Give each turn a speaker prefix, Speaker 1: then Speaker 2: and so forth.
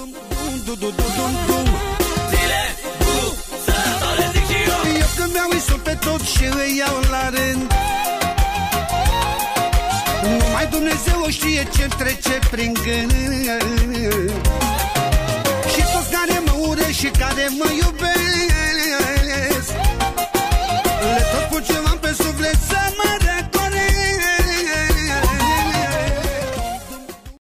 Speaker 1: Zile, sărbătoare zic și eu.
Speaker 2: Eu când mi-au îi pe tot și îi iau la rând. Numai Dumnezeu o știe ce-mi trece prin gând. Și toți care mă urăsc și care mă iubesc